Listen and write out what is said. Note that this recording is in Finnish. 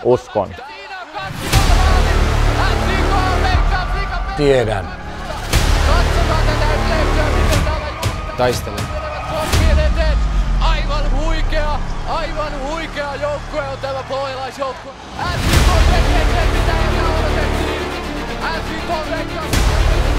Uskon. Tiedän. Taistele. Aivan huikea joukkue on tämä pohjalaisjoukkue. SJK tekee sen, mitä ei odotettiin. SJK